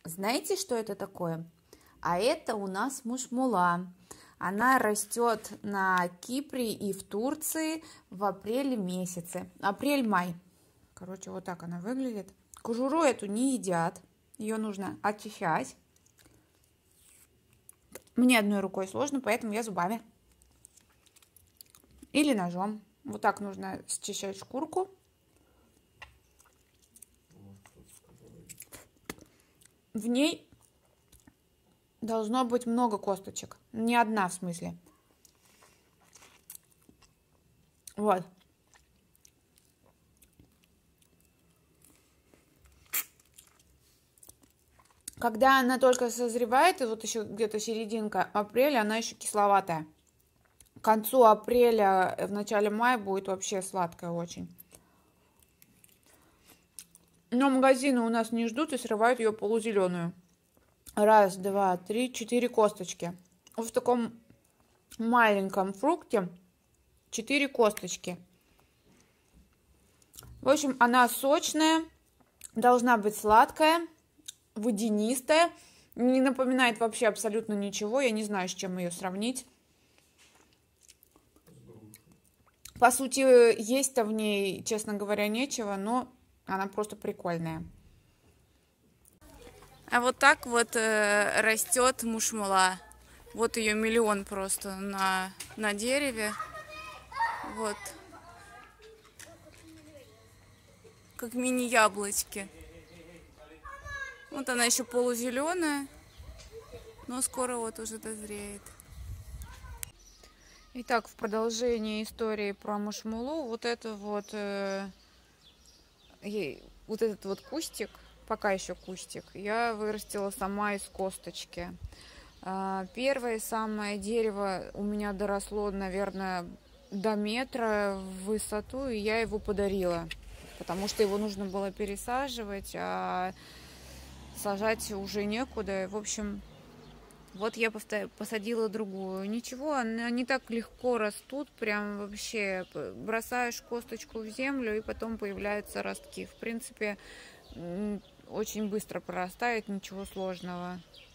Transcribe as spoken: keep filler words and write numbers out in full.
Знаете, что это такое? А это у нас мушмула. Она растет на Кипре и в Турции в апреле месяце. Апрель-май. Короче, вот так она выглядит. Кожуру эту не едят. Ее нужно очищать. Мне одной рукой сложно, поэтому я зубами. Или ножом. Вот так нужно счищать шкурку. В ней должно быть много косточек. Не одна, в смысле. Вот. Когда она только созревает, и вот еще где-то серединка апреля, она еще кисловатая. К концу апреля, в начале мая будет вообще сладкая очень. Но магазины у нас не ждут и срывают ее полузеленую. Раз, два, три, четыре косточки. Вот в таком маленьком фрукте четыре косточки. В общем, она сочная, должна быть сладкая, водянистая. Не напоминает вообще абсолютно ничего. Я не знаю, с чем ее сравнить. По сути, есть-то в ней, честно говоря, нечего, но она просто прикольная. А вот так вот э, растет мушмула. Вот ее миллион просто на, на дереве. Вот. Как мини-яблочки. Вот она еще полузеленая, но скоро вот уже дозреет. Итак, в продолжении истории про мушмулу, вот это вот, э, вот этот вот кустик, пока еще кустик, я вырастила сама из косточки. Первое самое дерево у меня доросло, наверное, до метра в высоту, и я его подарила, потому что его нужно было пересаживать, а сажать уже некуда. В общем, вот я посадила другую. Ничего, они так легко растут, прям вообще бросаешь косточку в землю, и потом появляются ростки. В принципе, очень быстро прорастает, ничего сложного.